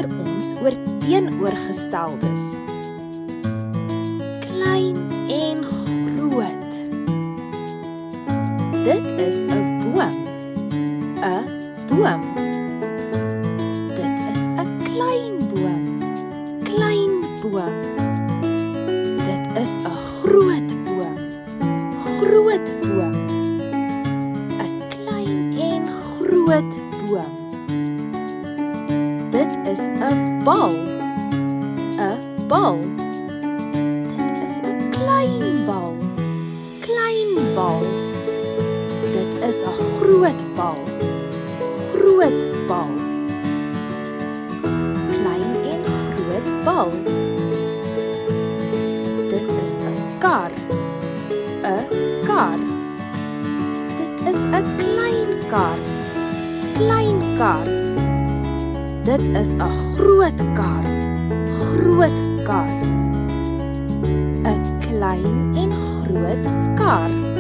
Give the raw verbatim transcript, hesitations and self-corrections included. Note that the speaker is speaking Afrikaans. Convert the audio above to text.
leer ons oor teenoorgesteldes. Klein en groot. Dit is 'n boom. 'n boom. Dit is 'n klein boom. Klein boom. Dit is 'n groot boom. Groot boom. 'n klein en groot boom. Dit is 'n bal. 'n bal. Dit is 'n klein bal. Klein bal. Dit is 'n groot bal. Groot bal. Klein en groot bal. Dit is 'n kar. 'n kar. Dit is 'n klein kar. Klein kar. Dit is 'n groot kar. Groot kar. 'n klein en groot kar.